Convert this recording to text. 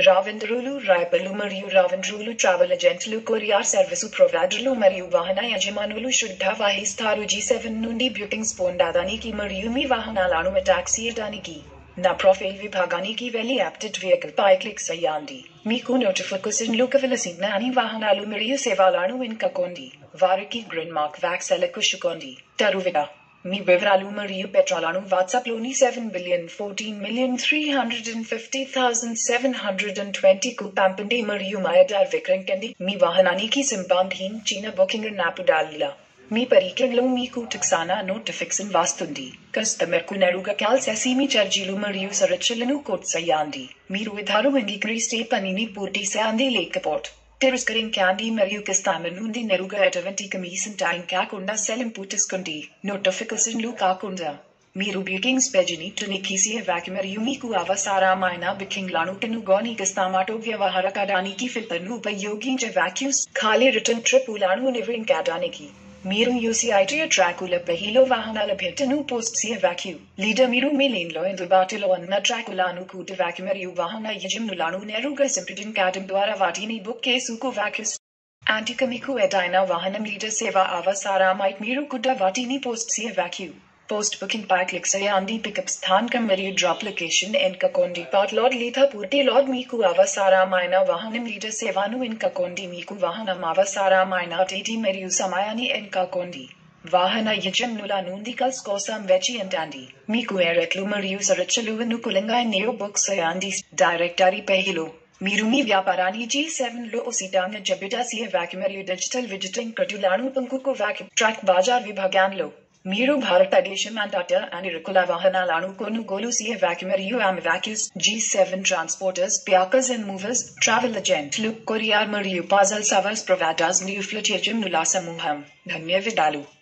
రావెంద్రులు రాయపల్లు మరియు రావెంద్రులు ట్రావెల్ ఏజెంట్లు కొరియర్ సర్వీసు ప్రొవైడర్లు మరియు వాహన యజమానులు శ్రద్ధ వహిస్తారు. G7 నుండి బుకింగ్స్ పొందడానికి మరియు మీ వాహనాలను ట్యాక్స్ చేయడానికి నా ప్రొఫైల్ విభాగానికి వెళ్లి అప్డేట్ వెహికల్ పై క్లిక్ చేయండి. మీకు నోటిఫికేషన్లు కావలసిన అన్ని వాహనాలు మరియు సేవలను ఎంచుకోండి. వారికి గ్రీన్ మార్క్ వ్యాక్సెలకుషుకోండి. తరువాత మీ వివరాలు మరియు పెట్రోలను వాట్సాప్లోని 7,014,350,720 కు పంపండి మరియు మా ఆర్డర్ విక్రయించండి. మీ వాహనానికి సంబంధించిన బుకింగ్ నాపుడాలిలా మీ పరికరంలో మీకు టక్సానా నోటిఫికేషన్ వస్తుంది. కస్టమర్కు నేరుగా కాల్ చేసి మీ ఛార్జీలు మరియు సురక్షలను కోట్ చేయండి. మీరు విధాలు అంగీకరిస్తే పనిని పూర్తి చేయండి, లేకపోతే తిరస్కరించండి మరియు కస్టమర్ నుండి నేరుగా ఎటువంటి కమిషన్ కాకుండా చెల్లింపు తీసుకోండి. నోటిఫికేషన్లు కాకుండా మీరు బుకింగ్స్ పేజీని తనిఖీ చేయవచ్చు మరియు మీకు అవసరమైన బుకింగ్లను కనుగొని కస్టమర్తో వ్యవహరించడానికి ఫిల్టర్ను ఉపయోగించవచ్చు. ఖాళీ రిటర్న్ ట్రిప్పులను నివారించడానికి మీరు UCI ట్రాకుల పైలో వాహనాల భేటను పోస్ట్ చేయవచ్చు. లేదా మీరు మీ లేన్లో అందుబాటులో ఉన్న ట్రాకులను కూడవచ్చు మరియు వాహన యజమానులను నేరుగా సంప్రదించడం ద్వారా వాటిని బుక్ చేసుకోవచ్చు. అంతేకాక మీకు ఏదైనా వాహనం లేదా సేవ అవసరమైతే మీరు కూడా వాటిని పోస్ట్ చేయవచ్చు. పోస్ట్ బుకింగ్ పై క్లిక్ చేయండి. పికప్ స్థానం మరియు డ్రాప్ లొకేషన్ ఎంచుకోండి. పార్ట్ లోడ్ లేదా పూర్తి లోడ్ మీకు అవసరమైన వాహనం లేదా సేవను ఎంచుకోండి. మీకు వాహనం అవసరమైన తేదీ మరియు సమయాన్ని ఎంచుకోండి. వాహన యజమానుల నుండి కాల్స్ కోసం వేచి ఉండండి. మీకు ఏ రేట్లు మరియు సురక్షలు అనుకూలంగా ఉన్నాయో బుక్ చేయండి. డైరెక్టరీ పేజీలో మీరు మీ వ్యాపారాన్ని G7లో ఉచితంగా జాబితా చేయవచ్చు మరియు డిజిటల్ విజిటింగ్ కార్డులను పొందుకోవచ్చు. ట్రక్ బజార్ విభాగంలో మీరు భారతదేశం అంతటా అన్ని రకాల వాహనాలను కొనుగోలు చేయవచ్చు మరియు అమ్మవచ్చు. G7 transporters, packers and movers, travel ఏజెంట్లు, కొరియర్ మరియు పార్సల్ సర్వీస్ ప్రొవైడర్స్ మరియు ఫ్లీట్ యజమానుల సమూహం. ధన్యవాదాలు.